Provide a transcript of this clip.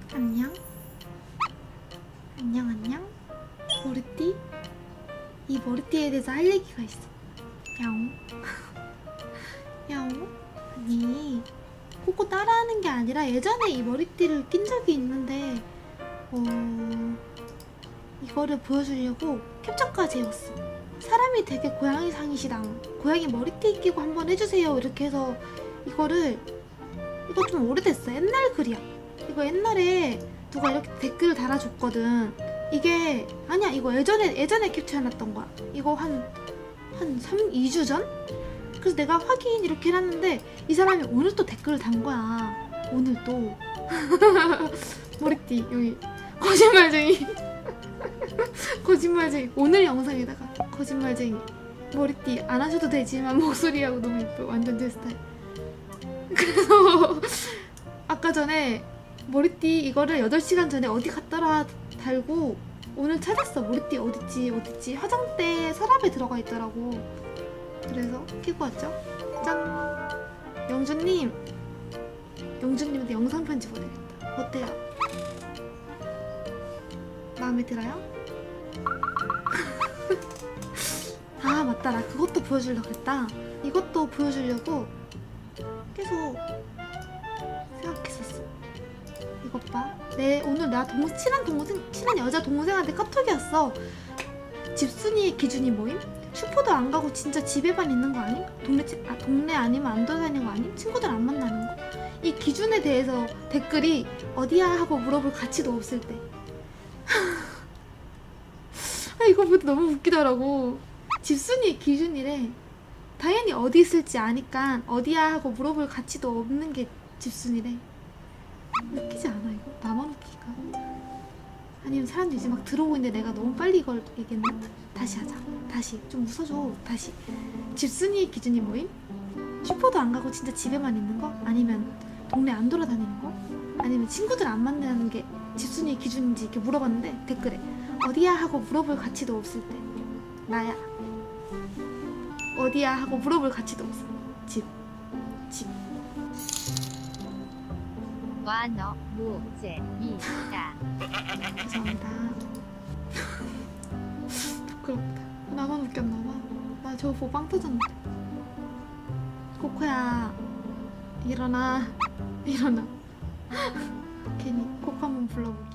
안녕? 안녕 안녕? 머리띠? 이 머리띠에 대해서 할 얘기가 있어. 야옹. 야옹? 아니 코코 따라하는 게 아니라 예전에 이 머리띠를 낀 적이 있는데 이거를 보여주려고 캡처까지 해왔어. 사람이 되게 고양이상이시당. 고양이 머리띠 끼고 한번 해주세요 이렇게 해서 이거 좀 오래됐어. 옛날 글이야. 이거 옛날에 누가 이렇게 댓글을 달아줬거든. 이게 아니야, 이거 예전에 캡처해놨던 거야. 이거 한 2주 전? 그래서 내가 확인 이렇게 해놨는데 이 사람이 오늘 또 댓글을 단 거야. 오늘 또 머리띠 여기 거짓말쟁이. 거짓말쟁이. 오늘 영상에다가 거짓말쟁이 머리띠 안 하셔도 되지만 목소리하고 너무 예뻐. 완전 내 스타일. 그래서 아까 전에 머리띠 이거를 8시간 전에 어디 갔더라 달고 오늘 찾았어. 머리띠 어딨지 화장대 서랍에 들어가 있더라고. 그래서 끼고 왔죠. 짠. 영준님한테 영상 편지 보내겠다. 어때요? 마음에 들어요? 아 맞다, 나 그것도 보여주려고 했다. 이것도 보여주려고 계속 생각했었어. 이것 봐. 오늘 나 친한 여자 동생한테 카톡이 왔어. 집순이의 기준이 뭐임? 슈퍼도 안 가고 진짜 집에만 있는 거 아님? 동네 아니면 안 돌아다니는 거 아님? 친구들 안 만나는 거? 이 기준에 대해서 댓글이 어디야 하고 물어볼 가치도 없을 때. 이거 보다 너무 웃기더라고. 집순이의 기준이래. 당연히 어디 있을지 아니까 어디야 하고 물어볼 가치도 없는 게 집순이래. 웃기지 않아 이거? 나만 웃기가? 아니면 사람들이 이제 막 들어오고 있는데 내가 너무 빨리 이걸 얘기했나? 다시 하자. 다시 좀 웃어줘. 다시. 집순이의 기준이 뭐임? 슈퍼도 안 가고 진짜 집에만 있는 거? 아니면 동네 안 돌아다니는 거? 아니면 친구들 안 만나는 게 집순이의 기준인지 이렇게 물어봤는데 댓글에 어디야 하고 물어볼 가치도 없을 때 나야. 어디야 하고 물어볼 가치도 없어. 집. 와너 무제이다. 죄송합니다. 부끄럽다. 나만 웃겼나봐. 나 저거 보고 빵 터졌는데. 코코야 일어나. 괜히 코코 한번 불러볼게.